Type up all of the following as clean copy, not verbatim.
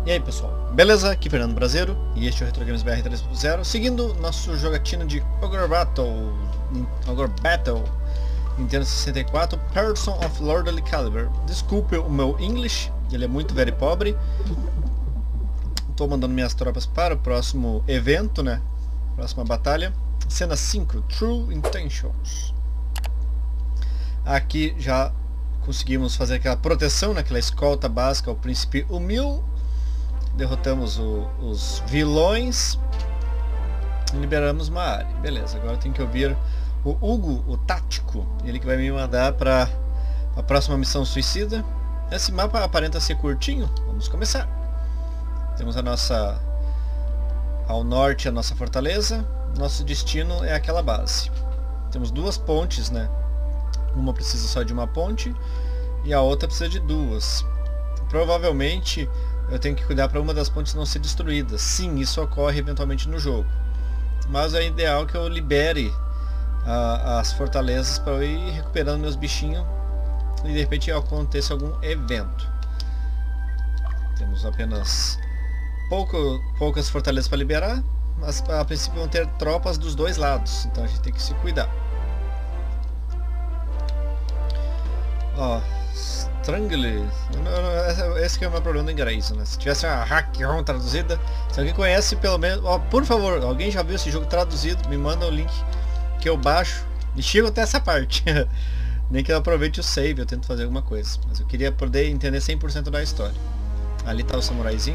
E aí pessoal, beleza? Aqui Fernando Brasileiro e este é o Retro Games BR 3.0, seguindo nosso jogatina de Ogre Battle Nintendo 64, Person of Lordly Caliber. Desculpe o meu English, ele é muito very pobre. Estou mandando minhas tropas para o próximo evento, né? Próxima batalha. Cena 5, True Intentions. Aqui já conseguimos fazer aquela proteção, naquela escolta básica ao príncipe Humil. Derrotamos os vilões e liberamos uma área. Beleza, agora tem que ouvir o Hugo, o tático. Ele que vai me mandar para a próxima missão suicida. Esse mapa aparenta ser curtinho. Vamos começar. Temos a nossa... ao norte a nossa fortaleza. Nosso destino é aquela base. Temos duas pontes, né? Uma precisa só de uma ponte e a outra precisa de duas. Provavelmente eu tenho que cuidar para uma das pontes não ser destruída. Sim, isso ocorre eventualmente no jogo. Mas é ideal que eu libere as fortalezas para eu ir recuperando meus bichinhos e de repente aconteça algum evento. Temos apenas poucas fortalezas para liberar, mas a princípio vão ter tropas dos dois lados, então a gente tem que se cuidar. Ó, Strangle, esse que é o meu problema do inglês, né? Se tivesse uma hack-on traduzida, se alguém conhece pelo menos, ó, por favor, alguém já viu esse jogo traduzido, me manda o link que eu baixo e chego até essa parte. Nem que eu aproveite o save, eu tento fazer alguma coisa, mas eu queria poder entender 100% da história. Ali tá o samuraizinho.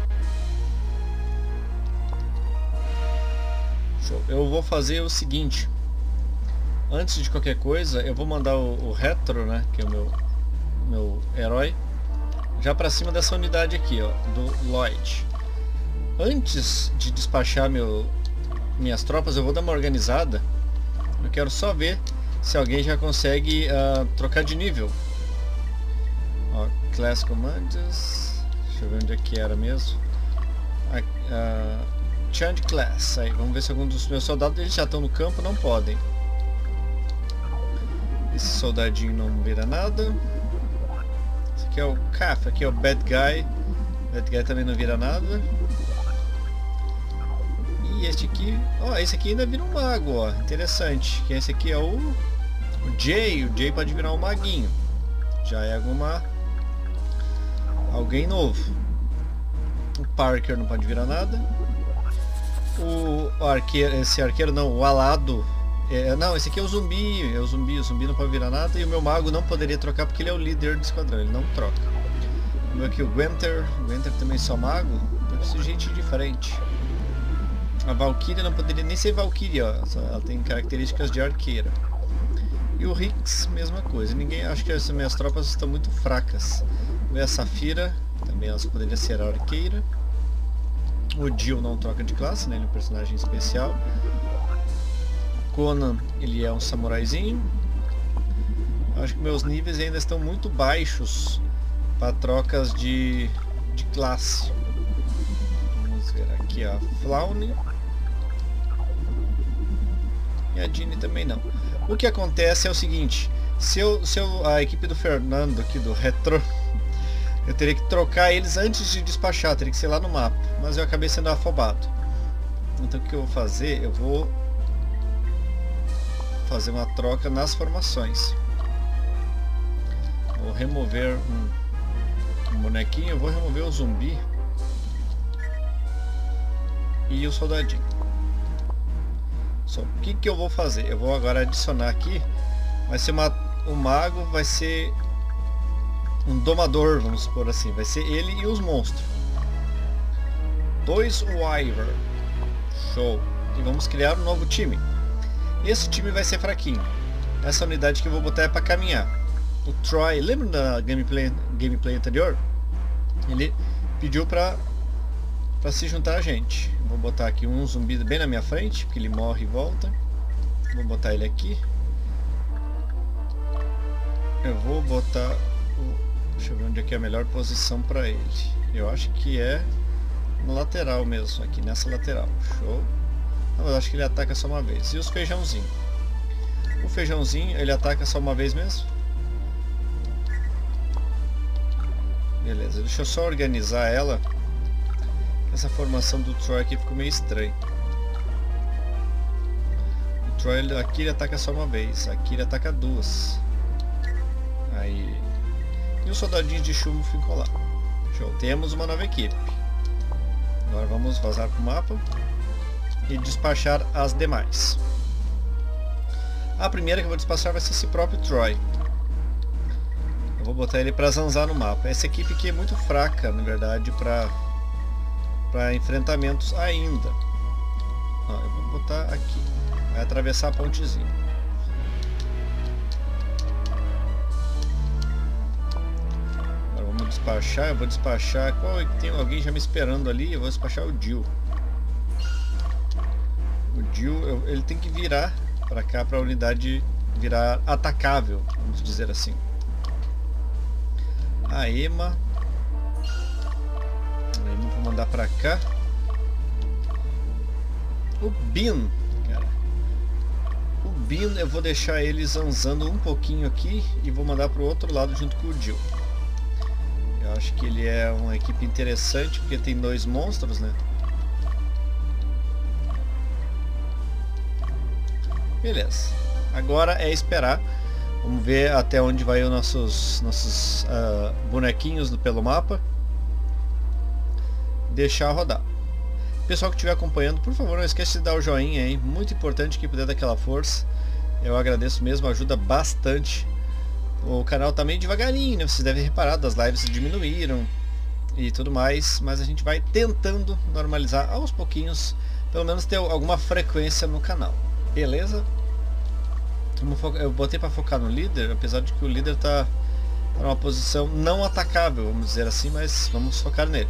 Show. Eu vou fazer o seguinte. Antes de qualquer coisa, eu vou mandar o Retro, né, que é o meu herói, já para cima dessa unidade aqui, ó, do Lloyd. Antes de despachar minhas tropas, eu vou dar uma organizada. Eu quero só ver se alguém já consegue trocar de nível. Ó, Class Commands. Deixa eu ver onde é que era mesmo. Change Class. Aí, vamos ver se algum dos meus soldados eles já estão no campo. Não podem. Esse soldadinho não vira nada. Esse aqui é o Kaf, aqui é o Bad Guy. Bad Guy também não vira nada. E este aqui, ó, esse aqui ainda vira um mago, ó, interessante. Que esse aqui é o Jay. O Jay pode virar um maguinho. Já é alguém novo. O Parker não pode virar nada. O arqueiro, esse arqueiro não, o alado. Não, esse aqui é o zumbi, o zumbi não pode virar nada. E o meu mago não poderia trocar porque ele é o líder do esquadrão, ele não troca. Vamos aqui o Gwenter também só mago, então precisa de gente diferente. A Valkyria não poderia nem ser Valkyria, ó, ela tem características de arqueira. E o Rix, mesma coisa, acho que essas minhas tropas estão muito fracas. Vamos ver a Safira, também ela poderia ser arqueira. O Jill não troca de classe, né, ele é um personagem especial. Conan, ele é um samuraizinho. Acho que meus níveis ainda estão muito baixos para trocas de classe. Vamos ver aqui a Flaune. E a Jeanne também não. O que acontece é o seguinte, se a equipe do Fernando aqui do Retro, eu teria que trocar eles antes de despachar, teria que ser lá no mapa, mas eu acabei sendo afobado. Então o que eu vou fazer? Eu vou fazer uma troca nas formações. Vou remover um bonequinho, eu vou remover o zumbi e o soldadinho. Só, o que eu vou fazer? Eu vou agora adicionar aqui, vai ser o mago vai ser um domador, vamos supor assim, vai ser ele e os monstros. 2 Wyvern. Show. E vamos criar um novo time. Esse time vai ser fraquinho. Essa unidade que eu vou botar é para caminhar. O Troy, lembra da gameplay anterior? Ele pediu para se juntar a gente. Vou botar aqui um zumbi bem na minha frente, porque ele morre e volta. Vou botar ele aqui. Eu vou botar deixa eu ver onde é que é a melhor posição para ele. Eu acho que é no lateral mesmo, aqui nessa lateral. Show. Não, eu acho que ele ataca só uma vez. E os feijãozinho? O feijãozinho, ele ataca só uma vez mesmo? Beleza, deixa eu só organizar ela Essa formação do Troy aqui ficou meio estranha. O Troy aqui ele ataca só uma vez, aqui ele ataca duas. Aí... E os soldadinhos de chumbo ficam lá. Show. Temos uma nova equipe. Agora vamos vazar para o mapa e despachar as demais. A primeira que eu vou despachar vai ser esse próprio Troy. Eu vou botar ele para zanzar no mapa. Essa equipe aqui é muito fraca, na verdade, para enfrentamentos ainda. Ó, eu vou botar aqui. Vai atravessar a pontezinha. Agora vamos despachar. Eu vou despachar. Tem alguém já me esperando ali. Eu vou despachar o Jill. O Jill, ele tem que virar para cá para a unidade virar atacável, vamos dizer assim. A Emma vou mandar para cá. O Bin, cara. O Bin eu vou deixar ele zanzando um pouquinho aqui e vou mandar para o outro lado junto com o Jill. Eu acho que ele é uma equipe interessante porque tem dois monstros, né? Beleza. Agora é esperar. Vamos ver até onde vai os nossos bonequinhos pelo mapa. Deixar rodar. Pessoal que estiver acompanhando, por favor, não esqueça de dar o joinha aí. Muito importante que puder dar aquela força. Eu agradeço mesmo, ajuda bastante. O canal tá meio devagarinho, né? Vocês devem reparar, das lives diminuíram e tudo mais. Mas a gente vai tentando normalizar aos pouquinhos. Pelo menos ter alguma frequência no canal. Beleza? Eu botei para focar no líder, apesar de que o líder tá numa posição não atacável, vamos dizer assim, mas vamos focar nele.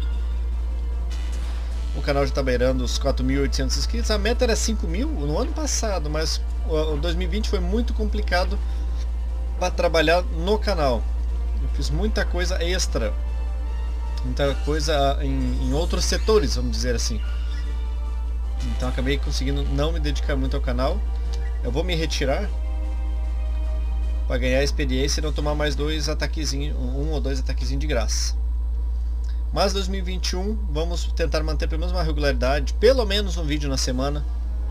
O canal já está beirando os 4.800 inscritos, a meta era 5.000 no ano passado, mas o 2020 foi muito complicado para trabalhar no canal. Eu fiz muita coisa extra, muita coisa em outros setores, vamos dizer assim. Então acabei conseguindo não me dedicar muito ao canal. Eu vou me retirar para ganhar experiência e não tomar mais dois ataquezinhos, um ou dois ataquezinhos de graça. Mas 2021 vamos tentar manter pelo menos uma regularidade, pelo menos um vídeo na semana,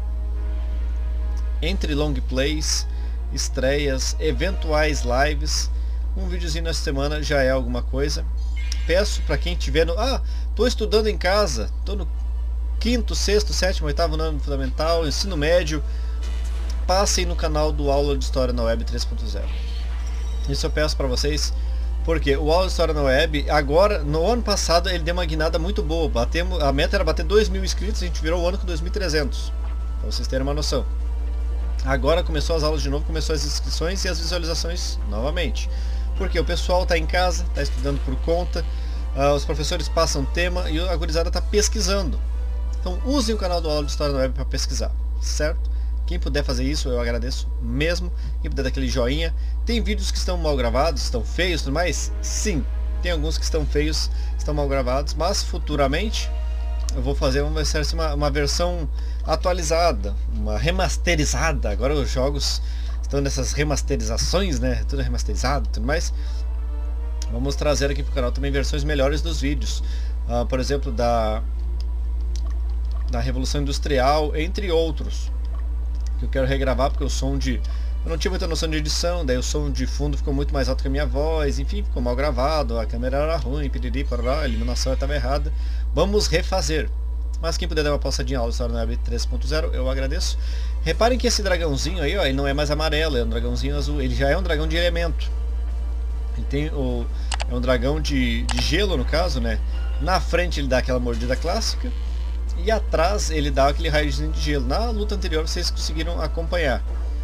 entre long plays, estreias, eventuais lives. Um videozinho na semana já é alguma coisa. Peço para quem tiver tô estudando em casa, tô no 5º, 6º, 7º, 8º ano fundamental, ensino médio, passem no canal do Aula de História na Web 3.0. Isso eu peço para vocês, porque o Aula de História na Web, agora, no ano passado, ele deu uma guinada muito boa. A meta era bater 2.000 inscritos, a gente virou o ano com 2.300, para vocês terem uma noção. Agora começou as aulas de novo, começou as inscrições e as visualizações novamente. Porque o pessoal está em casa, está estudando por conta, os professores passam tema e a gurizada está pesquisando. Então usem o canal do Aula de História na Web para pesquisar, certo? Quem puder fazer isso, eu agradeço mesmo. Quem puder dar aquele joinha. Tem vídeos que estão mal gravados, estão feios, tudo mais? Sim, tem alguns que estão feios, estão mal gravados, mas futuramente eu vou fazer uma versão atualizada, uma remasterizada. Agora os jogos estão nessas remasterizações, né? Tudo remasterizado, tudo mais. Vamos trazer aqui para o canal também versões melhores dos vídeos. Por exemplo, da Revolução Industrial, entre outros, que eu quero regravar porque o som eu não tinha muita noção de edição, daí o som de fundo ficou muito mais alto que a minha voz, enfim, ficou mal gravado, a câmera era ruim, piriri, parará, a iluminação estava errada. Vamos refazer. Mas quem puder dar uma passadinha na Aula de História na Web 3.0, eu agradeço. Reparem que esse dragãozinho aí, ó, ele não é mais amarelo, é um dragãozinho azul, ele já é um dragão de elemento. Ele tem é um dragão de gelo, no caso, né? Na frente ele dá aquela mordida clássica e atrás ele dá aquele raiozinho de gelo. Na luta anterior vocês conseguiram acompanhar.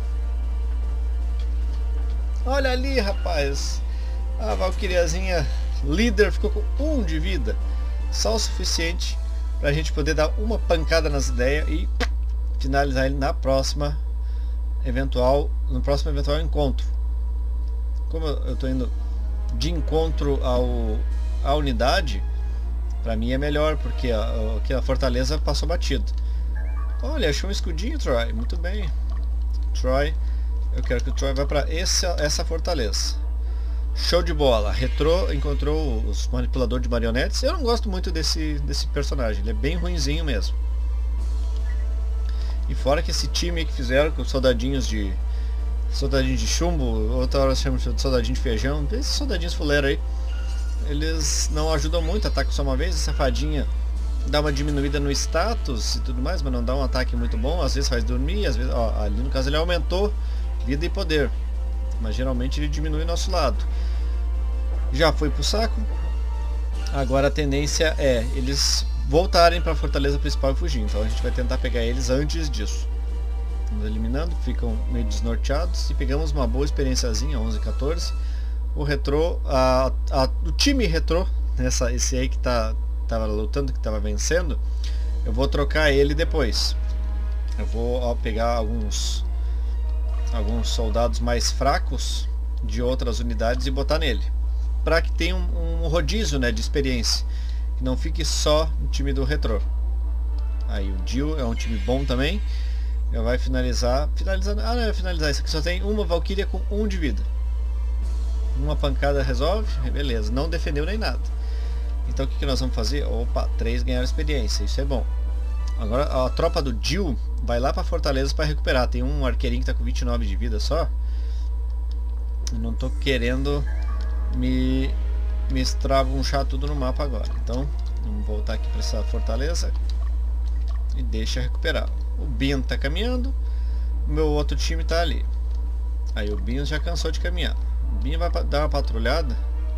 Olha ali, rapaz, a Valkyriazinha líder ficou com 1 de vida, só o suficiente para a gente poder dar uma pancada nas ideias e finalizar ele no próximo eventual encontro. Como eu estou indo de encontro à unidade, para mim é melhor, porque aqui a fortaleza passou batido. Olha, achou um escudinho, Troy. Muito bem, Troy. Eu quero que o Troy vá para essa fortaleza. Show de bola. Retrô encontrou os manipuladores de marionetes. Eu não gosto muito desse personagem. Ele é bem ruinzinho mesmo. E fora que esse time que fizeram com soldadinhos de chumbo, outra hora chama de soldadinho de feijão, esses soldadinhos fuleiros aí, eles não ajudam muito, atacam só uma vez. Essa fadinha dá uma diminuída no status e tudo mais, mas não dá um ataque muito bom. Às vezes faz dormir, às vezes, ó, ali no caso ele aumentou vida e poder, mas geralmente ele diminui nosso lado. Já foi pro saco. Agora a tendência é eles voltarem para a fortaleza principal e fugir, então a gente vai tentar pegar eles antes disso. Vamos eliminando, ficam meio desnorteados e pegamos uma boa experiênciazinha, 11, 14. O retrô, o time retrô, esse aí que tava lutando, que tava vencendo, eu vou trocar ele depois. Eu vou pegar alguns soldados mais fracos de outras unidades e botar nele, para que tenha um rodízio, né, de experiência, que não fique só no time do retrô. Aí o Jill é um time bom também. Já vai finalizar. Não vai finalizar. Isso aqui só tem uma Valkyria com 1 de vida. Uma pancada resolve. Beleza, não defendeu nem nada. Então o que nós vamos fazer? Opa, 3 ganharam experiência. Isso é bom. Agora a tropa do Jill vai lá pra fortaleza para recuperar. Tem um arqueirinho que tá com 29 de vida só. Eu não tô querendo me estrabuchar tudo no mapa agora. Então vamos voltar aqui para essa fortaleza e deixa recuperar. O Bin tá caminhando, o meu outro time tá ali. Aí o Bin já cansou de caminhar. O Bin vai dar uma patrulhada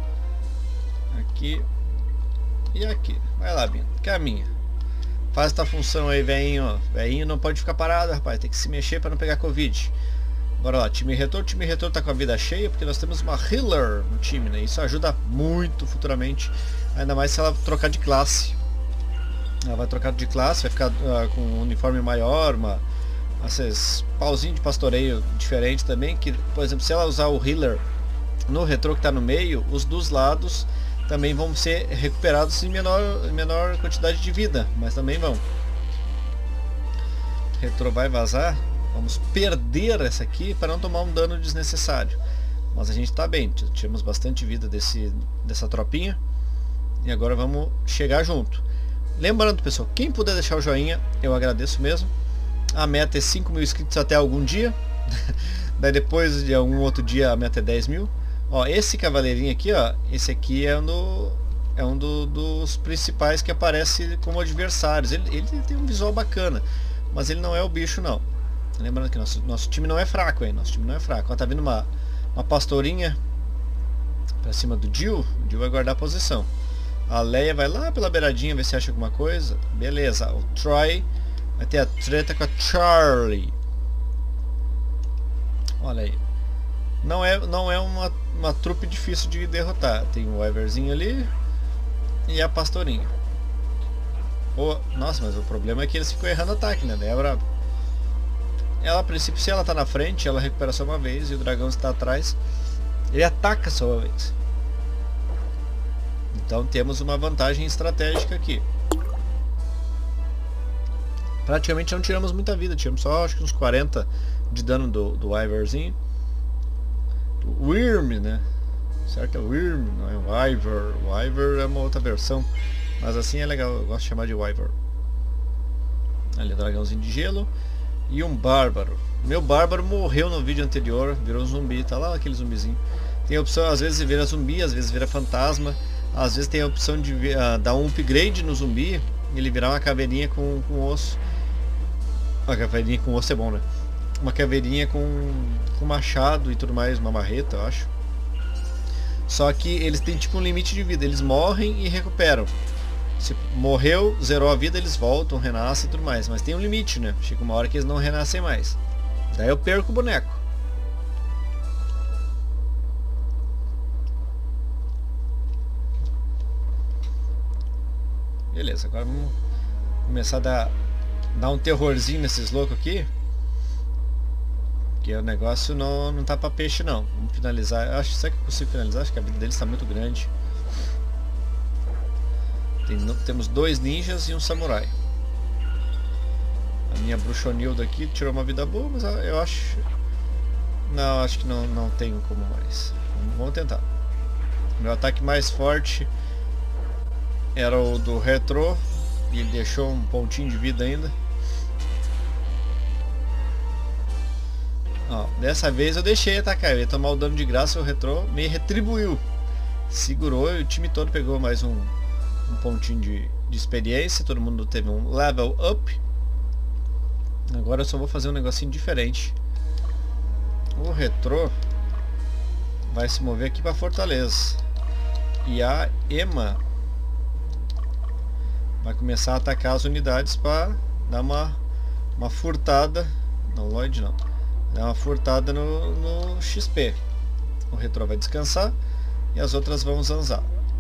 aqui e aqui. Vai lá, Bin, caminha. Faz essa função aí, velhinho. Velhinho não pode ficar parado, rapaz. Tem que se mexer para não pegar Covid. Bora lá, time retrô. O time retrô tá com a vida cheia porque nós temos uma healer no time, né? Isso ajuda muito futuramente, ainda mais se ela trocar de classe. Ela vai trocar de classe, vai ficar com um uniforme maior, esses pauzinho de pastoreio diferente também, que, por exemplo, se ela usar o healer no retrô que está no meio, os dos lados também vão ser recuperados em menor quantidade de vida, mas também vão. O retrô vai vazar, vamos perder essa aqui para não tomar um dano desnecessário. Mas a gente está bem, tivemos bastante vida dessa tropinha, e agora vamos chegar junto. Lembrando, pessoal, quem puder deixar o joinha, eu agradeço mesmo. A meta é 5.000 inscritos até algum dia. Daí depois de algum outro dia a meta é 10.000. Ó, esse cavaleirinho aqui, ó, esse aqui é um dos principais que aparece como adversários. Ele tem um visual bacana, mas ele não é o bicho, não. Lembrando que nosso time não é fraco, hein? Nosso time não é fraco. Ó, tá vindo uma pastorinha pra cima do Jill. O Jill vai guardar a posição. A Leia vai lá pela beiradinha ver se acha alguma coisa. Beleza, o Troy vai ter a treta com a Charlie. Olha aí. Não é uma trupe difícil de derrotar. Tem o Everzinho ali e a pastorinha. Nossa, mas o problema é que eles ficam errando ataque, né? É brabo. Ela, a princípio, se ela tá na frente, ela recupera só uma vez. E o dragão está atrás, ele ataca só uma vez. Então temos uma vantagem estratégica aqui. Praticamente não tiramos muita vida, tiramos só acho que uns 40 de dano do Ivorzinho. Do Wyrm, né? Certo, é o Wyrm, não é o Ivor. O Ivor é uma outra versão, mas assim é legal, eu gosto de chamar de Ivor. Ali, dragãozinho de gelo. E um bárbaro. Meu bárbaro morreu no vídeo anterior, virou um zumbi, tá lá aquele zumbizinho. Tem a opção, às vezes vira zumbi, às vezes vira fantasma. Às vezes tem a opção de dar um upgrade no zumbi e ele virar uma caveirinha com osso. Uma caveirinha com osso é bom, né? Uma caveirinha com machado e tudo mais, uma marreta, eu acho. Só que eles têm tipo um limite de vida, eles morrem e recuperam. Se morreu, zerou a vida, eles voltam, renascem e tudo mais. Mas tem um limite, né? Chega uma hora que eles não renascem mais. Daí eu perco o boneco. Beleza, agora vamos começar a dar um terrorzinho nesses loucos aqui. Porque o negócio não tá pra peixe não. Vamos finalizar. Será que eu consigo finalizar? Acho que a vida deles está muito grande. Temos 2 ninjas e um samurai. A minha bruxonilda aqui tirou uma vida boa, mas eu acho... Não, acho que não tenho como mais. Vamos tentar. Meu ataque mais forte era o do Retro. E ele deixou um pontinho de vida ainda. Ó, dessa vez eu deixei atacar. Eu ia tomar o dano de graça. O Retro me retribuiu. Segurou e o time todo pegou mais um pontinho de experiência. Todo mundo teve um level up. Agora eu só vou fazer um negocinho diferente. O Retro vai se mover aqui para Fortaleza. E a Emma vai começar a atacar as unidades para dar uma furtada. Não, Lloyd não. Dar uma furtada no XP. O Retro vai descansar e as outras vão zanzar.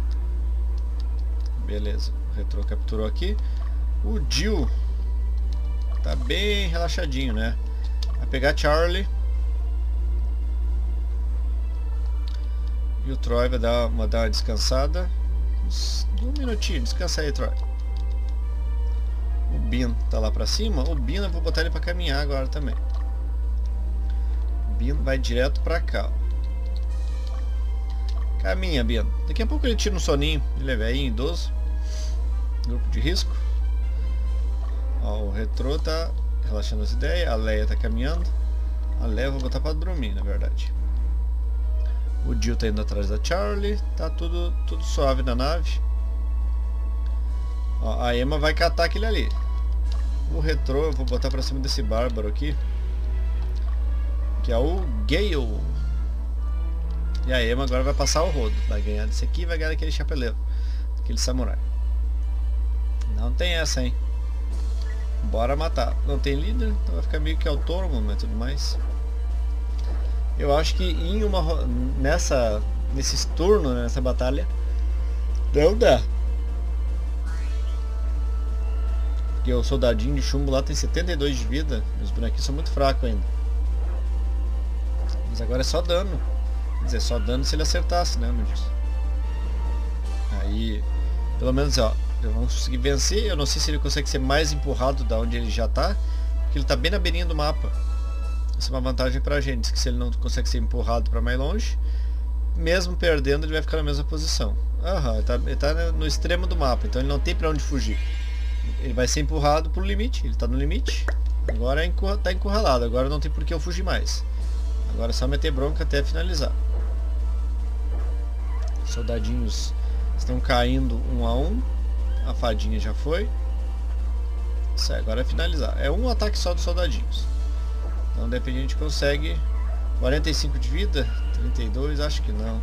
Beleza, o Retro capturou aqui. O Jill tá bem relaxadinho, né? Vai pegar Charlie. E o Troy vai dar uma descansada. Um minutinho, descansa aí, Troy. O Bin tá lá pra cima. O Bin eu vou botar ele pra caminhar agora também. O Bin vai direto pra cá. Caminha, Bin. Daqui a pouco ele tira um soninho. Ele é velhinho, idoso. Grupo de risco. Ó, o Retro tá relaxando as ideias. A Leia tá caminhando. A Leia eu vou botar pra dormir, na verdade. O Jill tá indo atrás da Charlie. Tá tudo suave na nave. Ó, a Emma vai catar aquele ali. O Retro eu vou botar pra cima desse bárbaro aqui, que é o Gale. E a Emma agora vai passar o rodo. Vai ganhar desse aqui e vai ganhar daquele chapeleiro, aquele samurai. Não tem essa, hein. Bora matar. Não tem líder, então vai ficar meio que autônomo, mas tudo mais. Eu acho que em nesses turnos, nessa batalha, não dá. Porque o soldadinho de chumbo lá tem 72 de vida. Os bonequinhos são muito fracos ainda. Mas agora é só dano. Quer dizer, só dano se ele acertasse, né, meu Deus. Aí, pelo menos, ó, vamos conseguir vencer. Eu não sei se ele consegue ser mais empurrado da onde ele já tá, porque ele tá bem na beirinha do mapa. Essa é uma vantagem pra gente, que se ele não consegue ser empurrado pra mais longe, mesmo perdendo ele vai ficar na mesma posição. Aham, ele tá no extremo do mapa, então ele não tem pra onde fugir. Ele vai ser empurrado pro limite, ele tá no limite. Agora tá encurralado, agora não tem por que eu fugir mais. Agora é só meter bronca até finalizar. Os soldadinhos estão caindo um a um. A fadinha já foi. Isso aí, agora é finalizar. É um ataque só dos soldadinhos. Então de repente a gente consegue 45 de vida, 32, acho que não.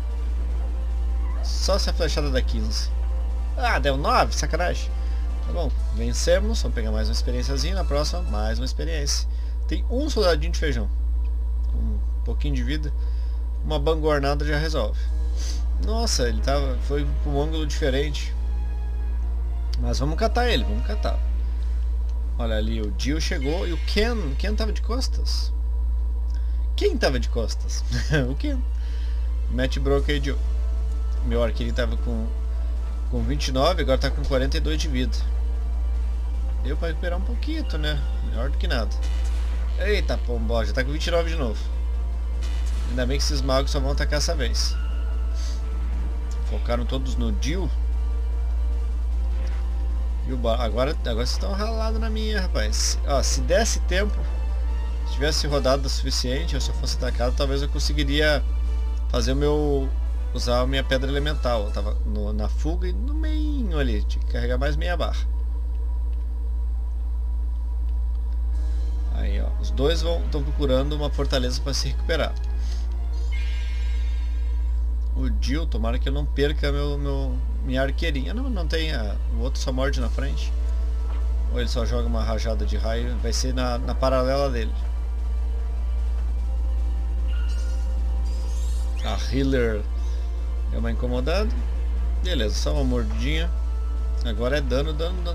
Só se a flechada dá 15. Ah, deu 9, sacanagem. Tá bom, vencemos, vamos pegar mais uma experiênciazinha, na próxima mais uma experiência. Tem um soldadinho de feijão, com um pouquinho de vida, uma bangornada já resolve. Nossa, ele foi para um ângulo diferente. Mas vamos catar ele, vamos catar. Olha ali, o Jill chegou e o Ken tava de costas. Quem tava de costas? O Ken. Match broke aí, Jill. Meu arqueiro tava com 29, agora tá com 42 de vida. Deu pra recuperar um pouquinho, né? Melhor do que nada. Eita, pombo, já tá com 29 de novo. Ainda bem que esses magos só vão atacar essa vez. Focaram todos no Jill. E agora vocês estão ralados na minha, rapaz. Ó, se desse tempo, se tivesse rodado o suficiente, eu só fosse atacado, talvez eu conseguiria fazer usar a minha pedra elemental. Eu tava na fuga e no meinho ali, tinha que carregar mais meia barra. Aí, ó, os dois estão procurando uma fortaleza para se recuperar. O Jill, tomara que eu não perca minha arqueirinha. Não tem, o outro só morde na frente. Ou ele só joga uma rajada de raio, vai ser na paralela dele. A healer é uma incomodada. Beleza, só uma mordidinha. Agora é dano.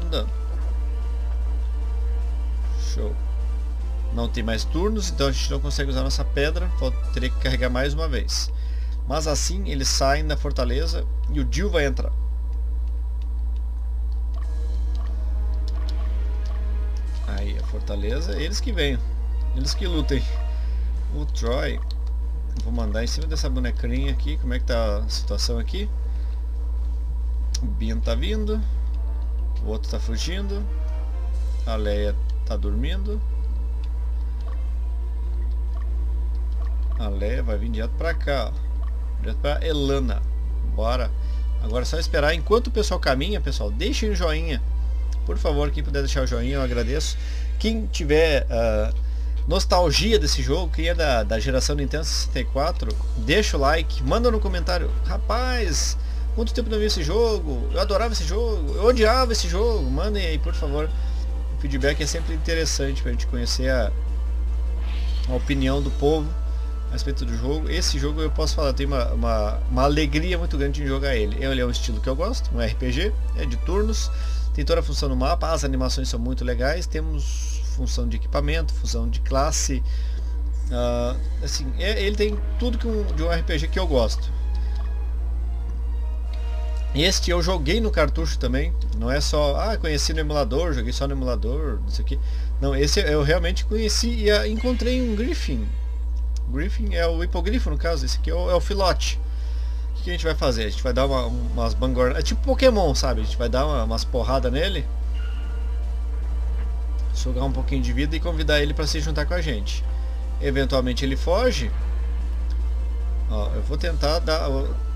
Show. Não tem mais turnos, então a gente não consegue usar nossa pedra. Teria que carregar mais uma vez. Mas assim eles saem da fortaleza e o Jill vai entrar. Aí a fortaleza, eles que venham, eles que lutem. O Troy vou mandar em cima dessa bonecrinha aqui. Como é que tá a situação aqui? O Bean tá vindo. O outro tá fugindo. A Leia tá dormindo. A Leia vai vir direto pra cá, ó. Direto pra Elana. Bora. Agora é só esperar. Enquanto o pessoal caminha, pessoal, deixem o joinha. Por favor, quem puder deixar o joinha, eu agradeço. Quem tiver nostalgia desse jogo, quem é da geração Nintendo 64, deixa o like, manda no comentário. Rapaz, quanto tempo não vi esse jogo? Eu adorava esse jogo, eu odiava esse jogo. Mandem aí, por favor. O feedback é sempre interessante pra gente conhecer a opinião do povo a respeito do jogo. Esse jogo eu posso falar, tem uma alegria muito grande em jogar ele. Ele é um estilo que eu gosto, um RPG, é de turnos, tem toda a função no mapa, as animações são muito legais, temos função de equipamento, função de classe, assim, ele tem tudo de um RPG que eu gosto. Este eu joguei no cartucho também, não é só, conheci no emulador, joguei só no emulador, não sei o que. Não, esse eu realmente conheci e encontrei um Griffin. Griffin é o hipogrifo, no caso, esse aqui é o filhote. O que a gente vai fazer? A gente vai dar umas bangornadas, é tipo Pokémon, sabe? A gente vai dar umas porradas nele, sugar um pouquinho de vida e convidar ele para se juntar com a gente. Eventualmente ele foge. Ó, eu vou tentar dar...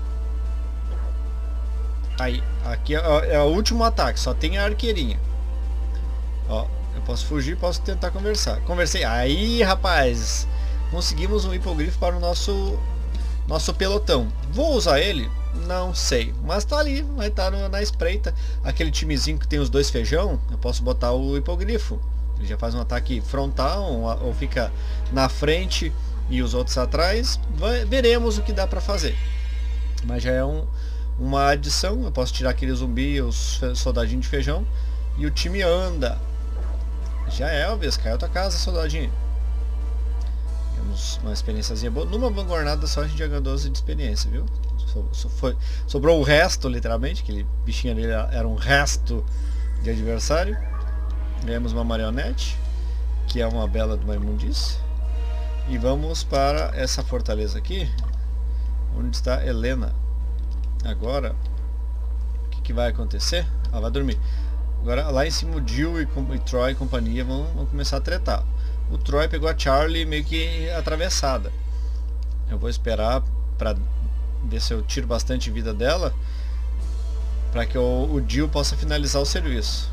Aí, aqui é o último ataque, só tem a arqueirinha. Ó, eu posso fugir, posso tentar conversar. Conversei. Aí, rapaz, conseguimos um hipogrifo para o nosso pelotão. Vou usar ele? Não sei, mas tá ali, vai estar na espreita. Aquele timezinho que tem os dois feijão, eu posso botar o hipogrifo. Ele já faz um ataque frontal ou fica na frente e os outros atrás. Veremos o que dá para fazer. Mas já é uma adição. Eu posso tirar aquele zumbi e os soldadinhos de feijão e o time anda. Já é, Elvis, caiu a tua casa, soldadinho. Temos uma experiênciazinha boa. Numa vanguardada só a gente já ganhou 12 de experiência, viu? Sobrou o resto, literalmente. Aquele bichinho ali era um resto de adversário. Ganhamos uma marionete, que é uma bela de uma imundície. E vamos para essa fortaleza aqui, onde está Helena. Agora, o que vai acontecer? Ela vai dormir. Agora lá em cima o Jill e Troy e companhia vão começar a tretar. O Troy pegou a Charlie meio que atravessada. Eu vou esperar para ver se eu tiro bastante vida dela, para que o Jill possa finalizar o serviço.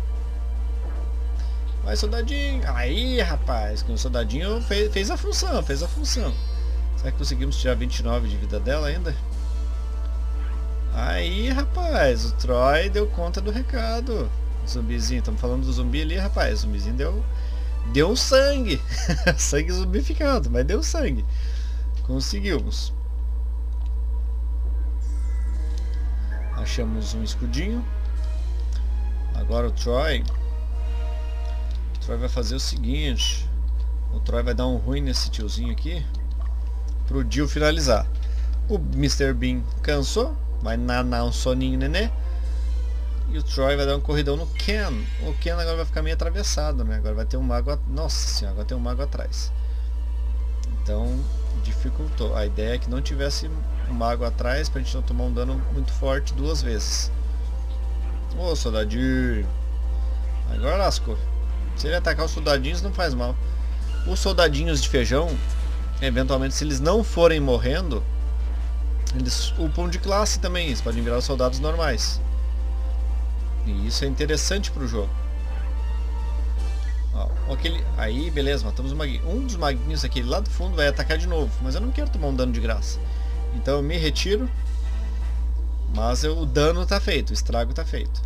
Vai, soldadinho. Aí, rapaz, que o soldadinho fez a função, Será que conseguimos tirar 29 de vida dela ainda? Aí, rapaz, o Troy deu conta do recado. Zumbizinho, estamos falando do zumbi ali, rapaz. O zumbizinho deu sangue. Sangue zumbificado, mas deu sangue. Conseguimos. Achamos um escudinho. Agora o Troy vai fazer o seguinte. O Troy vai dar um ruim nesse tiozinho aqui, pro Jill finalizar. O Mr. Bean cansou, vai nanar um soninho nenê. E o Troy vai dar um corridão no Ken. O Ken agora vai ficar meio atravessado, né? Agora vai ter um mago. Nossa senhora, agora tem um mago atrás. Então dificultou. A ideia é que não tivesse um mago atrás, pra gente não tomar um dano muito forte duas vezes. Ô, soldadinho. Agora lascou. Se ele atacar os soldadinhos não faz mal. Os soldadinhos de feijão, eventualmente, se eles não forem morrendo, eles upam de classe também. Eles podem virar os soldados normais. E isso é interessante pro jogo. Ó, aí, beleza, matamos o maguinho. Um dos maguinhos aqui lá do fundo vai atacar de novo, mas eu não quero tomar um dano de graça. Então eu me retiro. Mas o dano tá feito, o estrago tá feito.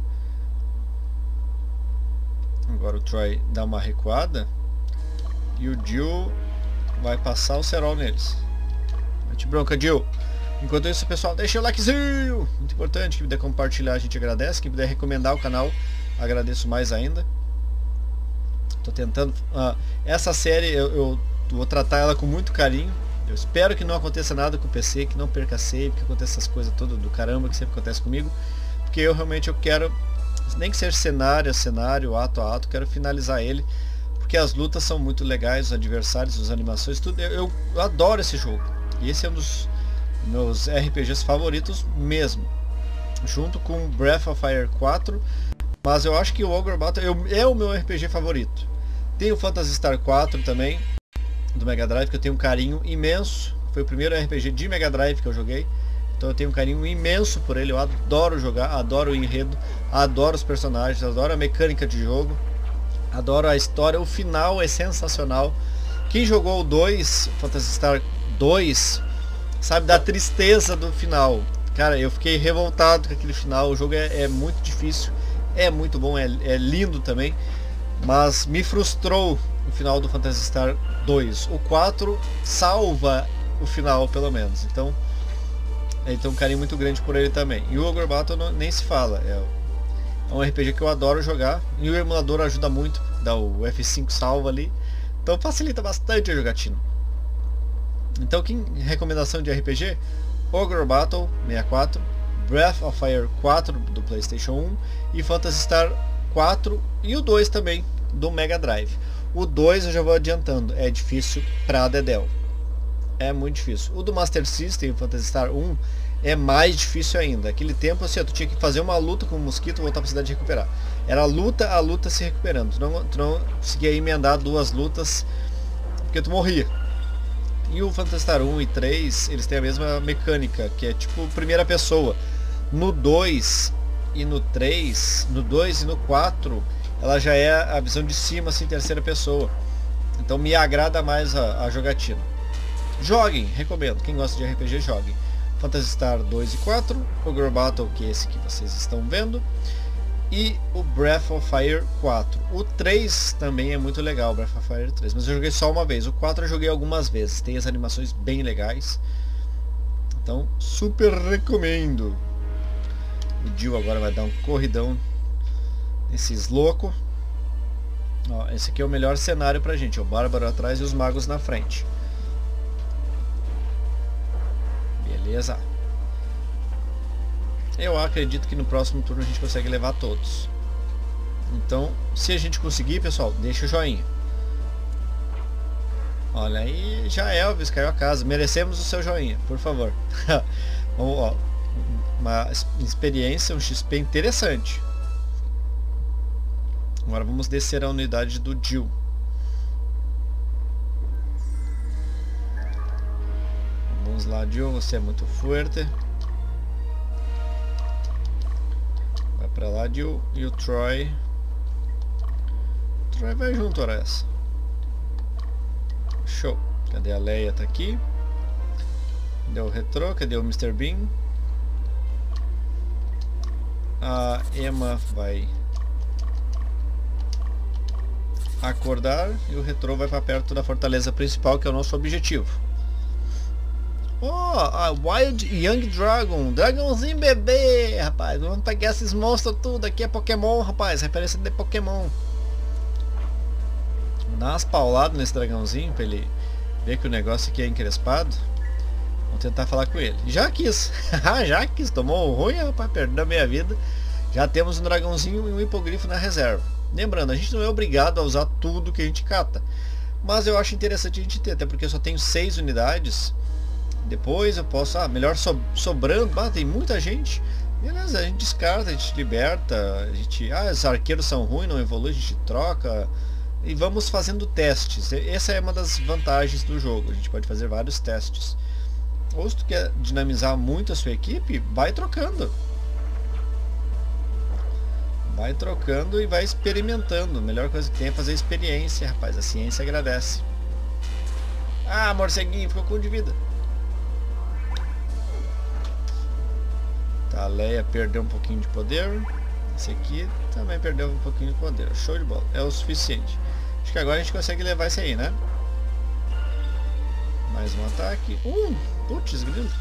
Agora o Troy dá uma recuada e o Jill vai passar o cerol neles. Mete bronca, Jill. Enquanto isso, pessoal, deixa o likezinho, muito importante. Quem puder compartilhar, a gente agradece. Quem puder recomendar o canal, agradeço mais ainda. Tô tentando... essa série eu vou tratar ela com muito carinho. Eu espero que não aconteça nada com o PC, que não perca save, que aconteça essas coisas todas do caramba que sempre acontece comigo. Porque eu realmente quero, nem que seja cenário a cenário, ato a ato, quero finalizar ele. Porque as lutas são muito legais, os adversários, as animações, tudo. Eu adoro esse jogo. E esse é um dos meus RPGs favoritos mesmo, junto com Breath of Fire 4, mas eu acho que o Ogre Battle é o meu RPG favorito. Tem o Phantasy Star 4 também, do Mega Drive, que eu tenho um carinho imenso. Foi o primeiro RPG de Mega Drive que eu joguei, então eu tenho um carinho imenso por ele. Eu adoro jogar, adoro o enredo, adoro os personagens, adoro a mecânica de jogo, adoro a história. O final é sensacional. Quem jogou o 2, Phantasy Star 2, sabe da tristeza do final. Cara, eu fiquei revoltado com aquele final. O jogo é muito difícil, é muito bom, é lindo também, mas me frustrou o final do Phantasy Star 2. O 4 salva o final, pelo menos. Então tem um carinho muito grande por ele também. E o Ogre Battle nem se fala. É um RPG que eu adoro jogar. E o emulador ajuda muito. Dá o F5 salva ali. Então facilita bastante a jogatina. Então, recomendação de RPG? Ogre Battle 64, Breath of Fire 4 do PlayStation 1 e Phantasy Star 4 e o 2 também do Mega Drive. O 2 eu já vou adiantando, é difícil pra dedéu. É muito difícil. O do Master System, o Phantasy Star 1, é mais difícil ainda. Aquele tempo assim, tu tinha que fazer uma luta com o mosquito e voltar pra cidade recuperar. Era a luta se recuperando. Tu não conseguia emendar duas lutas porque tu morria. E o Phantasy Star 1 e 3, eles têm a mesma mecânica, que é tipo primeira pessoa. No 2 e no 3, no 2 e no 4, ela já é a visão de cima, assim, terceira pessoa. Então me agrada mais a jogatina. Joguem, recomendo. Quem gosta de RPG, joguem. Phantasy Star 2 e 4, Ogre Battle, que é esse que vocês estão vendo, e o Breath of Fire 4. O 3 também é muito legal, o Breath of Fire 3, mas eu joguei só uma vez. O 4 eu joguei algumas vezes, tem as animações bem legais, então super recomendo. O Jill agora vai dar um corridão nesses loucos. Ó, esse aqui é o melhor cenário pra gente, o Bárbaro atrás e os magos na frente. Beleza. Eu acredito que no próximo turno a gente consegue levar todos. Então, se a gente conseguir, pessoal, deixa o joinha. Olha aí, já Elvis caiu a casa. Merecemos o seu joinha, por favor. Vamos, ó, uma experiência, um XP interessante. Agora vamos descer a unidade do Jill. Vamos lá, Jill, você é muito forte. Vai pra lá, Jill. E o Troy. O Troy vai junto, ora essa. Show. Cadê a Leia? Tá aqui. Cadê o Retro? Cadê o Mr. Bean? A Emma vai acordar e o Retro vai para perto da fortaleza principal, que é o nosso objetivo. Oh, a Wild Young Dragon, dragãozinho bebê, rapaz. Vamos pegar esses monstros tudo. Aqui é Pokémon, rapaz, referência de Pokémon. Vamos dar umas pauladas nesse dragãozinho pra ele ver que o negócio aqui é encrespado. Vamos tentar falar com ele. Já quis, já quis, tomou ruim, rapaz, perdeu a meia vida. Já temos um dragãozinho e um hipogrifo na reserva. Lembrando, a gente não é obrigado a usar tudo que a gente cata, mas eu acho interessante a gente ter, até porque eu só tenho 6 unidades. Depois eu posso, melhor sobrando, tem muita gente, beleza, a gente descarta, a gente liberta, a gente, os arqueiros são ruins, não evolui, a gente troca e vamos fazendo testes. Essa é uma das vantagens do jogo, a gente pode fazer vários testes. Ou se tu quer dinamizar muito a sua equipe, vai trocando. Vai trocando e vai experimentando. A melhor coisa que tem é fazer experiência, rapaz, a ciência agradece. Morceguinho, ficou com 1 de vida. Tá, a Leia perdeu um pouquinho de poder. Esse aqui também perdeu um pouquinho de poder. Show de bola. É o suficiente. Acho que agora a gente consegue levar isso aí, né? Mais um ataque. Putz, grilo.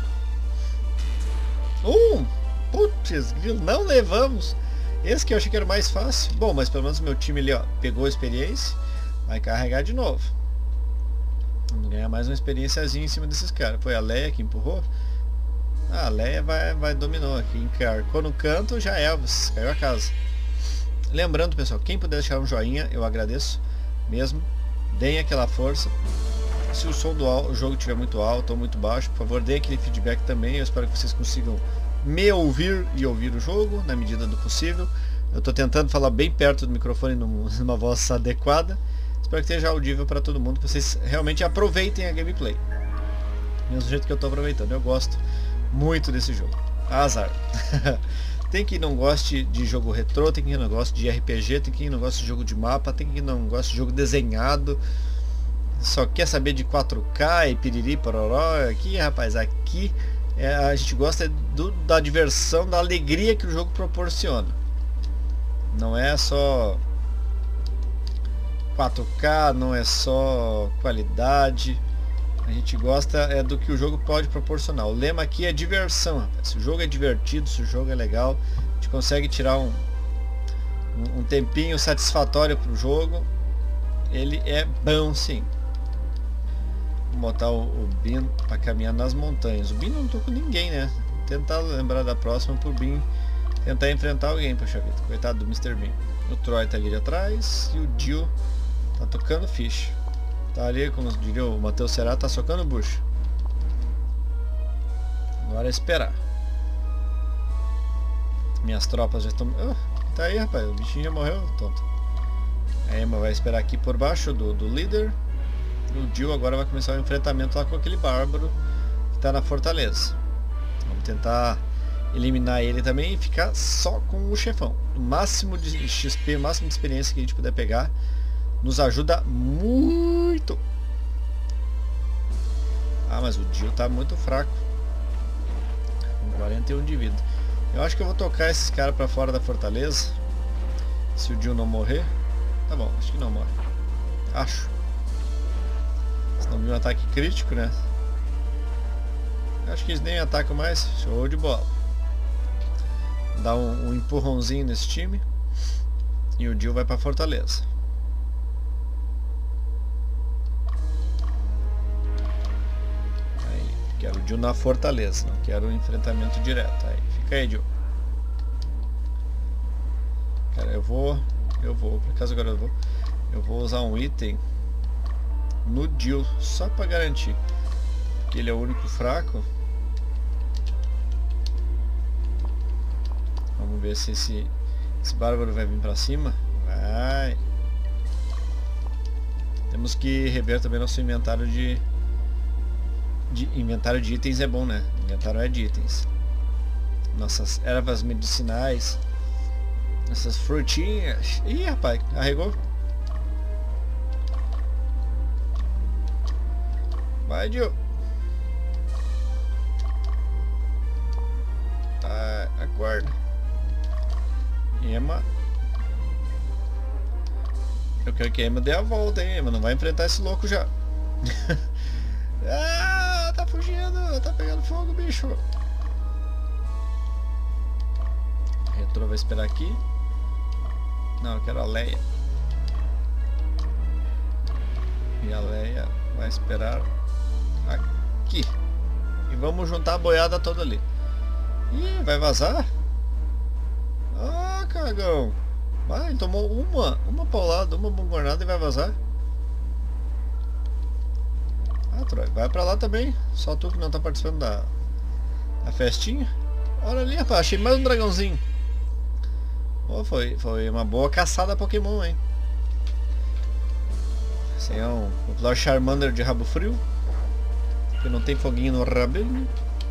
Putz, grilo. Não levamos. Esse que eu achei que era mais fácil. Bom, mas pelo menos meu time ali, ó, pegou a experiência. Vai carregar de novo. Vamos ganhar mais uma experiênciazinha em cima desses caras. Foi a Leia que empurrou. A Leia vai dominou aqui, encarcou no canto, já Elvis, caiu a casa. Lembrando, pessoal, quem puder deixar um joinha, eu agradeço mesmo. Deem aquela força. Se o som do jogo estiver muito alto ou muito baixo, por favor, dê aquele feedback também. Eu espero que vocês consigam me ouvir e ouvir o jogo na medida do possível. Eu estou tentando falar bem perto do microfone numa voz adequada. Espero que esteja audível para todo mundo, que vocês realmente aproveitem a gameplay. Mesmo jeito que eu estou aproveitando. Eu gosto muito desse jogo. Azar. Tem quem não goste de jogo retrô, tem quem não goste de RPG, tem quem não goste de jogo de mapa, tem quem não goste de jogo desenhado. Só quer saber de 4K e piriri pororó. Aqui, rapaz, aqui a gente gosta da diversão, da alegria que o jogo proporciona. Não é só 4K, não é só qualidade. A gente gosta do que o jogo pode proporcionar. O lema aqui é diversão, rapaz. Se o jogo é divertido, se o jogo é legal, a gente consegue tirar um tempinho satisfatório pro jogo. Ele é bom, sim. Vou botar o Bean para caminhar nas montanhas. O Bean não tô com ninguém, né? Tentar lembrar da próxima pro Bean tentar enfrentar alguém, poxa vida. Coitado do Mr. Bean. O Troy tá ali atrás e o Jill tá tocando ficha. Tá ali, como diria o Matheus Será, tá socando bucho. Agora é esperar. Minhas tropas já estão... tá aí, rapaz, o bichinho já morreu, tonto. A Emma vai esperar aqui por baixo do líder. O Jill agora vai começar o enfrentamento lá com aquele bárbaro que tá na fortaleza. Vamos tentar eliminar ele também e ficar só com o chefão. O máximo de XP, o máximo de experiência que a gente puder pegar nos ajuda muito. Ah, mas o Jill tá muito fraco, com 41 de vida. Eu acho que eu vou tocar esses caras pra fora da fortaleza. Se o Jill não morrer. Tá bom, acho que não morre. Acho. Se não vir um ataque crítico, né? Acho que eles nem atacam mais. Show de bola. Dá um empurrãozinho nesse time. E o Jill vai pra fortaleza. Aí, quero o Jill na fortaleza. Não quero o enfrentamento direto. Aí, fica aí, Jill. Cara, eu vou, por acaso agora eu vou usar um item no Jill, só pra garantir que ele é o único fraco. Vamos ver se esse bárbaro vai vir pra cima. Vai. Temos que rever também nosso inventário inventário de itens. É bom, né? Inventário é de itens. Nossas ervas medicinais, essas frutinhas. Ih, rapaz, carregou. Vai, Jill. Aguarda. Emma. Eu quero que a Emma dê a volta, hein? Emma não vai enfrentar esse louco já. Ah, tá fugindo. Tá pegando fogo, bicho. A Retro vai esperar aqui. Não, eu quero a Leia. E a Leia vai esperar aqui. E vamos juntar a boiada toda ali. Ih, vai vazar? Ah, cagão. Vai, ele tomou uma paulada, uma bombarnada e vai vazar. Ah, Troy, vai pra lá também. Só tu que não tá participando da festinha. Olha ali, rapaz, achei mais um dragãozinho. Oh, foi uma boa caçada Pokémon, hein? Esse é um popular Charmander de rabo frio, que não tem foguinho no rabinho.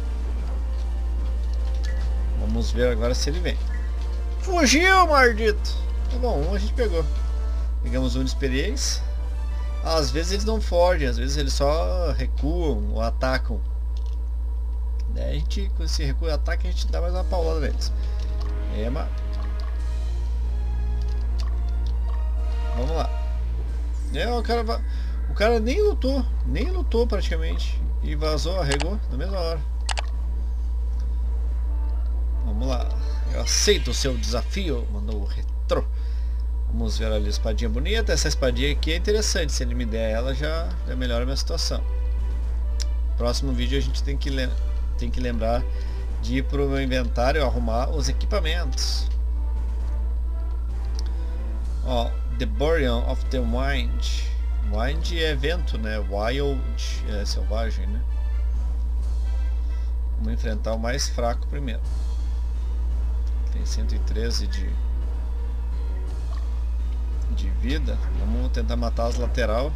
Vamos ver agora se ele vem. Fugiu, maldito! Tá bom, um a gente pegou. Pegamos um de experiência. Às vezes eles não fogem, às vezes eles só recuam ou atacam. Daí a gente, com esse recuo e ataque, a gente dá mais uma paulada neles. Emma. Vamos lá. O cara nem lutou praticamente. E vazou, arregou na mesma hora. Vamos lá. Eu aceito o seu desafio, mandou o Retro. Vamos ver ali a espadinha bonita. Essa espadinha aqui é interessante. Se ele me der ela, já melhora a minha situação. Próximo vídeo a gente tem que lembrar de ir pro meu inventário e arrumar os equipamentos. Ó, The Burial of the Wind. Wind é vento, né? Wild é selvagem, né? Vamos enfrentar o mais fraco primeiro. Tem 113 de vida. Vamos tentar matar as lateral.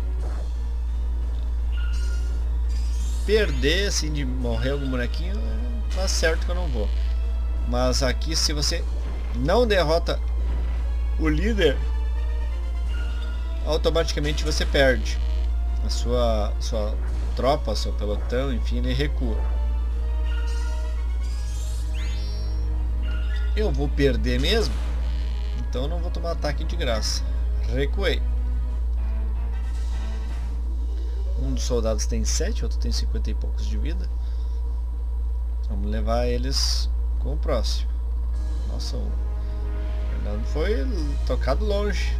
Perder, assim, de morrer algum bonequinho, tá certo que eu não vou. Mas aqui, se você não derrota o líder, automaticamente você perde. A sua tropa, seu pelotão, enfim, ele recua. Eu vou perder mesmo, então não vou tomar ataque de graça. Recuei. Um dos soldados tem 7, outro tem 50 e poucos de vida. Vamos levar eles com o próximo. Nossa, o Fernando foi tocado longe.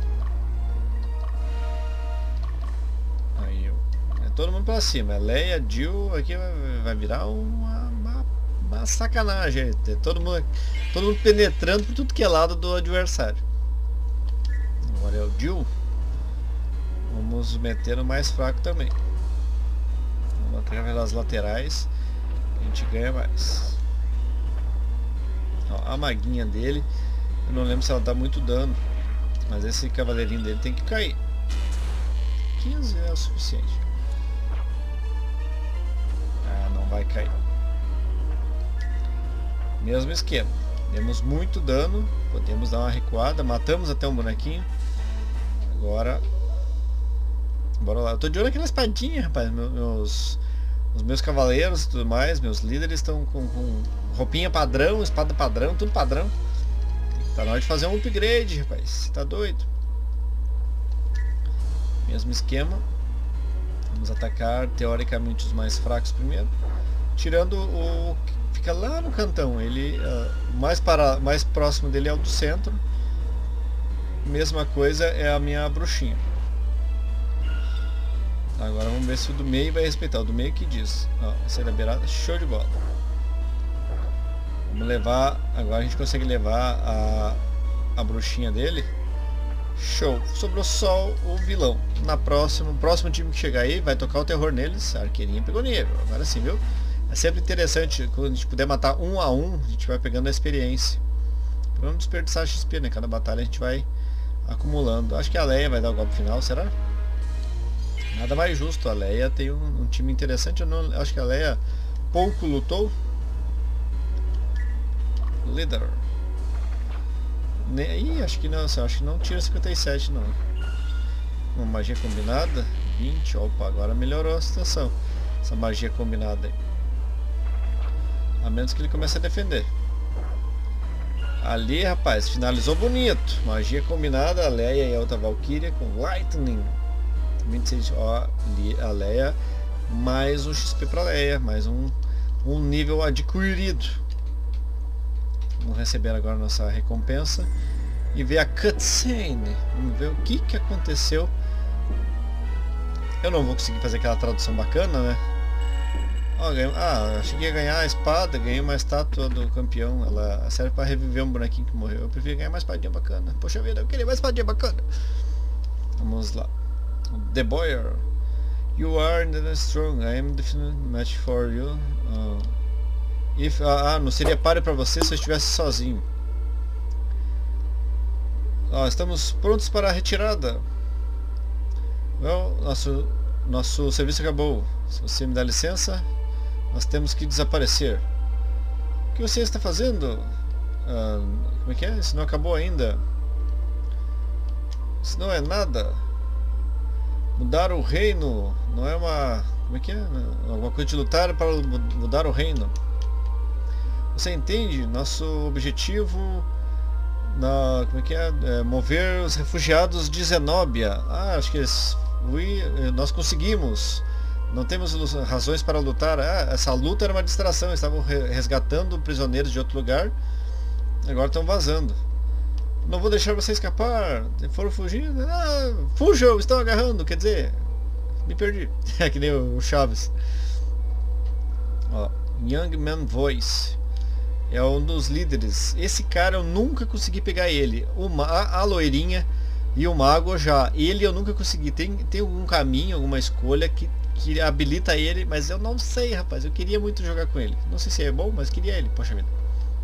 Aí, é todo mundo pra cima. Leia, Jill, aqui vai virar uma sacanagem. Todo mundo penetrando por tudo que é lado do adversário. Agora é o Jill. Vamos meter no mais fraco também. Vamos através das laterais. A gente ganha mais. Ó, a maguinha dele, eu não lembro se ela dá muito dano, mas esse cavaleirinho dele tem que cair. 15 é o suficiente. Ah, não vai cair. Mesmo esquema. Demos muito dano, podemos dar uma recuada, matamos até um bonequinho. Agora bora lá. Eu tô de olho aqui na espadinha, rapaz. Os meus cavaleiros e tudo mais, meus líderes estão com roupinha padrão, espada padrão, tudo padrão. Tá na hora de fazer um upgrade, rapaz. Você tá doido? Mesmo esquema. Vamos atacar teoricamente os mais fracos primeiro. Tirando o que fica lá no cantão. Ele mais próximo dele é o do centro. Mesma coisa é a minha bruxinha. Agora vamos ver se o do meio vai respeitar. O do meio que diz. Ó, esse é da beirada, show de bola. Vamos levar. Agora a gente consegue levar a bruxinha dele. Show. Sobrou só o vilão. O próximo time que chegar aí vai tocar o terror neles. A arqueirinha pegou nível. Agora sim, viu? É sempre interessante. Quando a gente puder matar 1 a 1, a gente vai pegando a experiência. Pra não desperdiçar XP, né? Cada batalha a gente vai acumulando. Acho que a Leia vai dar o golpe final, será? Nada mais justo, a Leia tem um time interessante. Eu acho que a Leia pouco lutou. Líder. Ih, acho que não tira 57 não. Uma magia combinada 20, opa, agora melhorou a situação. Essa magia combinada aí. A menos que ele comece a defender. Ali, rapaz, finalizou bonito. Magia combinada, a Leia e a outra Valkyria com Lightning. 26, ó, a Leia, mais um XP pra Leia, mais um nível adquirido. Vamos receber agora a nossa recompensa e ver a cutscene. Vamos ver o que aconteceu. Eu não vou conseguir fazer aquela tradução bacana, né? Ó, achei que ia ganhar a espada, ganhei uma estátua do campeão. Ela serve para reviver um bonequinho que morreu. Eu prefiro ganhar uma espadinha bacana. Poxa vida, eu queria uma espadinha bacana. Vamos lá. The Boyer, you are strong. I am definitely match for you. Não seria páreo para você se eu estivesse sozinho. Estamos prontos para a retirada. Well, nosso serviço acabou. Se você me dá licença, nós temos que desaparecer. O que você está fazendo? Como é que é? Isso não acabou ainda. Isso não é nada. Mudar o reino não é uma... Como é que é? Alguma coisa de lutar para mudar o reino. Você entende? Nosso objetivo... como é que é? Mover os refugiados de Zenóbia. Acho que nós conseguimos. Não temos razões para lutar. Essa luta era uma distração. Estavam resgatando prisioneiros de outro lugar. Agora estão vazando. Não vou deixar você escapar. Foram fugindo. Fujam, estão agarrando. Quer dizer, me perdi. É que nem o Chaves. Ó, Young Man Voice. É um dos líderes. Esse cara eu nunca consegui pegar ele. A loirinha, E o mago já, ele eu nunca consegui. Tem algum caminho, alguma escolha que habilita ele, mas eu não sei, rapaz. Eu queria muito jogar com ele. Não sei se é bom, mas queria ele, poxa vida.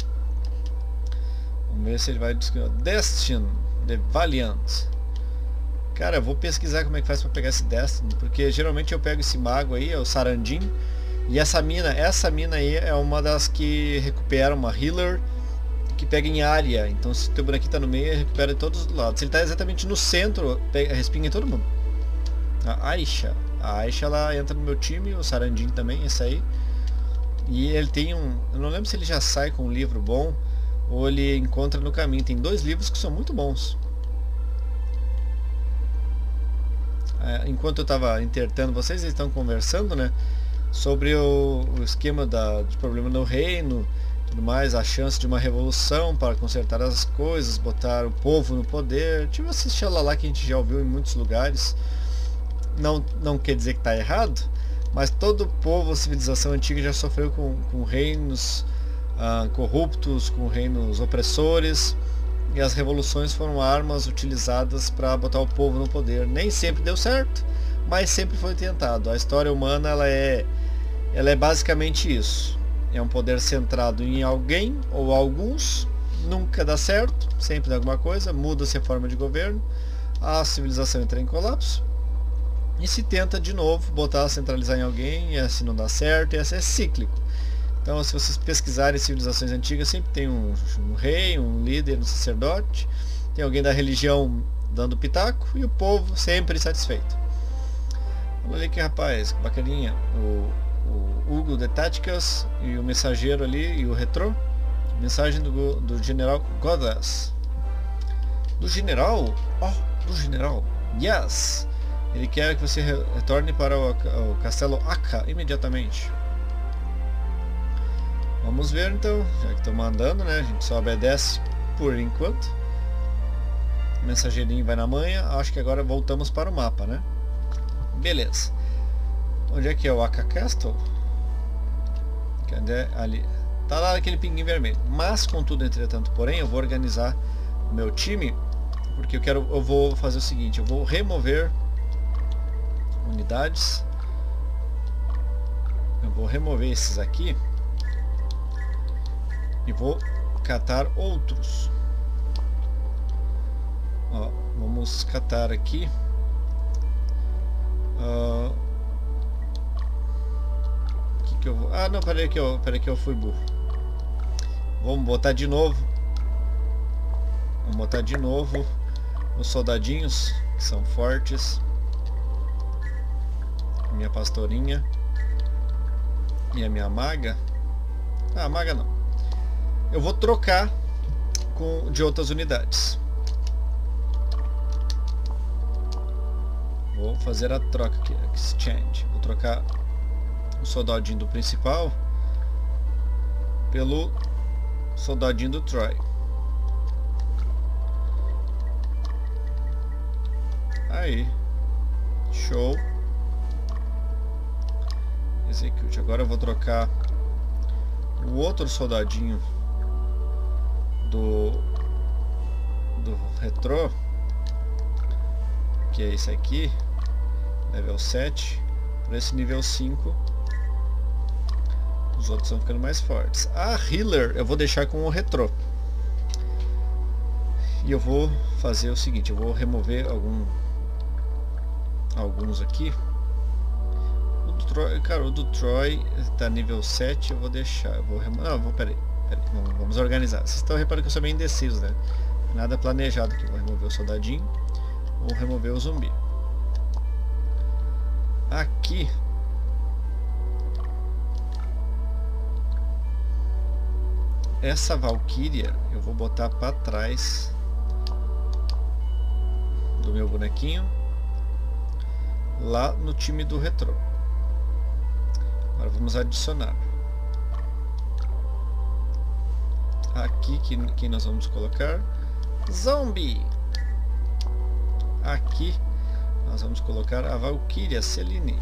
Vamos ver se ele vai descrever. Destin, The Valiant. Cara, eu vou pesquisar como é que faz pra pegar esse Destin, porque geralmente eu pego esse mago aí, é o Sarandin. E essa mina aí é uma das que recupera uma healer que pega em área. Então se o teu bonequinho tá no meio, ele recupera de todos os lados. Se ele tá exatamente no centro, respinga em todo mundo. A Aisha ela entra no meu time, o Sarandin também, esse aí. E ele tem um... eu não lembro se ele já sai com um livro bom ou ele encontra no caminho. Tem 2 livros que são muito bons. Enquanto eu estava intertendo vocês, eles estão conversando, né, sobre o esquema de problema no reino, tudo mais, a chance de uma revolução para consertar as coisas, botar o povo no poder. Tipo esse xalala que a gente já ouviu em muitos lugares. Não quer dizer que está errado, mas todo povo, civilização antiga já sofreu com reinos corruptos, com reinos opressores. E as revoluções foram armas utilizadas para botar o povo no poder. Nem sempre deu certo, mas sempre foi tentado. A história humana ela é basicamente isso. É um poder centrado em alguém ou alguns. Nunca dá certo, sempre dá alguma coisa. Muda-se a forma de governo. A civilização entra em colapso. E se tenta de novo botar, centralizar em alguém. E assim não dá certo. E assim é cíclico. Então, se vocês pesquisarem civilizações antigas, sempre tem um rei, um líder, um sacerdote, tem alguém da religião dando pitaco e o povo sempre satisfeito. Vamos ali que rapaz, bacaninha, o Hugo de Táticas e o mensageiro ali e o retrô. Mensagem do general Godas. Do general? Oh, do general. Yes! Ele quer que você retorne para o castelo Akka imediatamente. Vamos ver então, já que estou mandando, né? A gente só obedece por enquanto. O mensageirinho vai na manha. Acho que agora voltamos para o mapa, né? Beleza. Onde é que é o Akka Castle? Cadê? Ali. Tá lá aquele pinguim vermelho. Mas, contudo, entretanto, porém, eu vou organizar o meu time. Porque eu vou fazer o seguinte. Eu vou remover unidades. Eu vou remover esses aqui. E vou catar outros. Ó, vamos catar aqui. Que eu vou... Ah, não, peraí que eu fui burro. Vamos botar de novo. Vamos botar de novo os soldadinhos que são fortes. Minha pastorinha e a minha maga. Ah, a maga não. Eu vou trocar de outras unidades. Vou fazer a troca aqui, exchange. Vou trocar o soldadinho do principal pelo soldadinho do Troy. Aí, show. Execute. Agora eu vou trocar o outro soldadinho do retrô, que é esse aqui, nível 7, para esse nível 5. Os outros estão ficando mais fortes. A healer eu vou deixar com o retrô. E eu vou fazer o seguinte, eu vou remover alguns aqui. O do Troy, cara, o do Troy tá nível 7, eu vou deixar, peraí, vamos organizar. Vocês estão reparando que eu sou bem indeciso, né? Nada planejado aqui. Vou remover o soldadinho ou remover o zumbi. Aqui essa Valkyria eu vou botar para trás do meu bonequinho lá no time do retrô. Agora vamos adicionar aqui que nós vamos colocar zombie. Aqui nós vamos colocar a Valkyria Celine.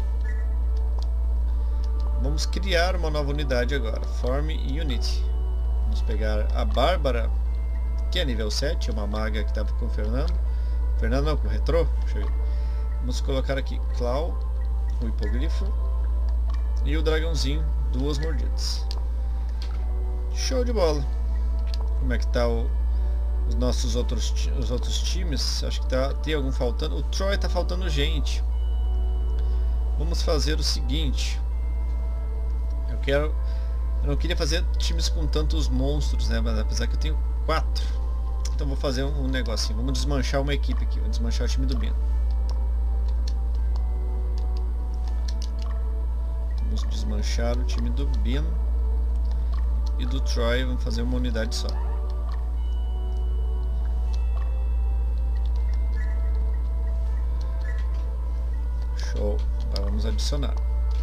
Vamos criar uma nova unidade agora, Form Unity. Vamos pegar a Bárbara, que é nível 7, uma maga que estava com o Fernando. Fernando não, com o retrô. Deixa eu ver. Vamos colocar aqui Clau, o hipogrifo e o dragãozinho, 2 mordidas. Show de bola. Como é que tá os nossos outros times? Acho que tem algum faltando. O Troy tá faltando gente. Vamos fazer o seguinte. Eu não queria fazer times com tantos monstros, né? Mas apesar que eu tenho 4. Então vou fazer um negocinho. Vamos desmanchar uma equipe aqui. Vamos desmanchar o time do Bino. Vamos desmanchar o time do Bino. E do Troy. Vamos fazer uma unidade só. Show. Agora vamos adicionar.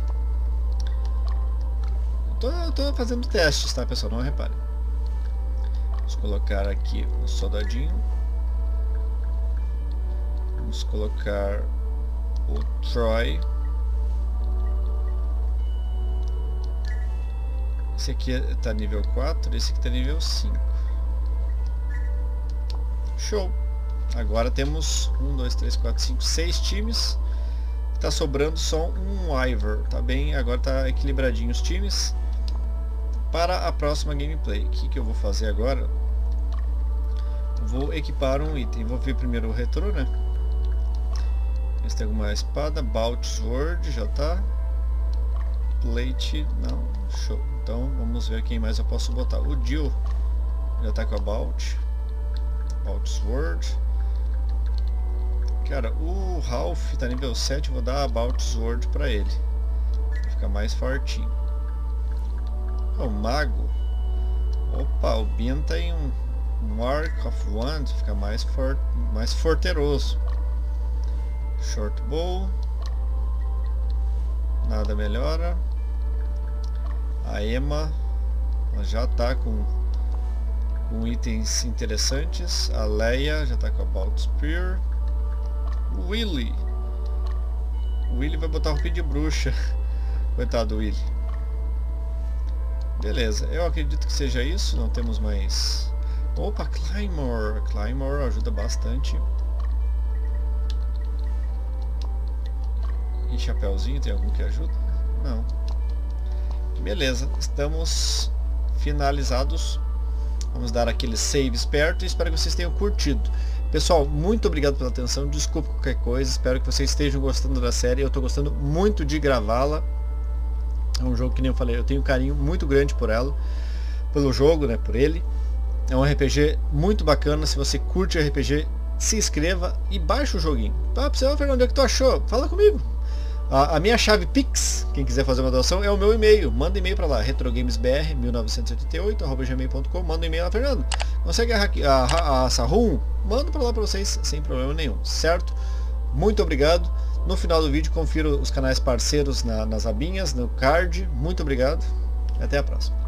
Eu tô fazendo testes, tá, pessoal? Não reparem. Vamos colocar aqui o soldadinho. Vamos colocar o Troy. Esse aqui está nível 4, esse aqui está nível 5. Show! Agora temos 1, 2, 3, 4, 5, 6 times. Tá sobrando só um Ivor, tá bem? Agora tá equilibradinho os times. Para a próxima gameplay, o que eu vou fazer agora? Vou equipar um item. Vou ver primeiro o retrô, né? Esse tem alguma espada, Bout Sword, já tá. Plate, não, show. Então vamos ver quem mais eu posso botar. O Jill já tá com a Bout Sword. Cara, o Ralph tá nível 7, vou dar a Bout Sword pra ele. Vai ficar mais fortinho. O Mago. Opa, o Bin tem um Mark of Wand, fica mais forteroso. Short Bow. Nada melhora. A Emma já tá com itens interessantes. A Leia já tá com a Bolt Spear. O Willy vai botar roupa de bruxa. Coitado do Willy. Beleza, eu acredito que seja isso. Não temos mais. Opa, Claymore ajuda bastante. E Chapeuzinho, tem algum que ajuda? Não. Beleza, estamos finalizados. Vamos dar aquele save esperto e espero que vocês tenham curtido. Pessoal, muito obrigado pela atenção. Desculpa qualquer coisa, espero que vocês estejam gostando da série. Eu estou gostando muito de gravá-la. É um jogo que nem eu falei, eu tenho um carinho muito grande por ela, pelo jogo, né, por ele. É um RPG muito bacana. Se você curte RPG, se inscreva e baixe o joguinho. Tá, Fernando, o que tu achou? Fala comigo. A minha chave Pix, quem quiser fazer uma doação, é o meu e-mail. Manda e-mail para lá, retrogamesbr1988@gmail.com. Manda um e-mail lá, Fernando. Consegue a Sahum? Manda para lá para vocês sem problema nenhum, certo? Muito obrigado. No final do vídeo, confira os canais parceiros nas abinhas, no card. Muito obrigado. Até a próxima.